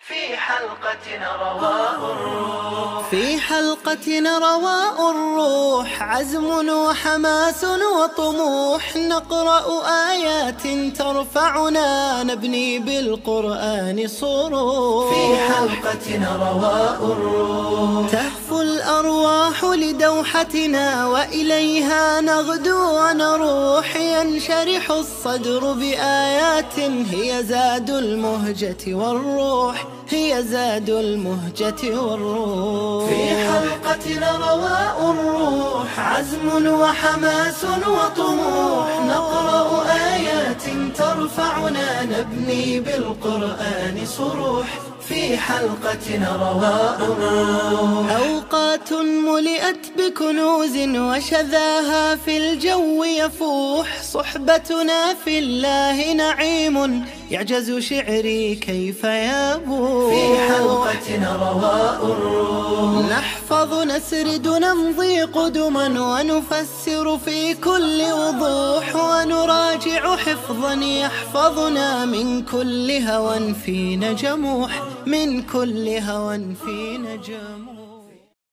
في حلقتنا رواء الروح عزم وحماس وطموح نقرأ آيات ترفعنا نبني بالقرآن صروح. في حلقتنا رواء الروح تهفو الأرواح لدوحتنا وإليها نغدو ونروح ينشرح الصدر بآيات هي زاد المهجة والروح هي زاد المهجة والروح. في حلقتنا رواء الروح عزم وحماس وطموح نقرأ آيات ترفعنا نبني بالقرآن صروح. في حلقتنا رواء الروح أوقات ملئت بكنوز وشذاها في الجو يفوح صحبتنا في الله نعيم يعجز شعري كيف يبوح. في حلقتنا رواء الروح نحفظ نسرد نمضي قدما ونفسر في كل وضوح ونراجع حفظا يحفظنا من كل هوى فينا جموح من كل هوى فينا جموح.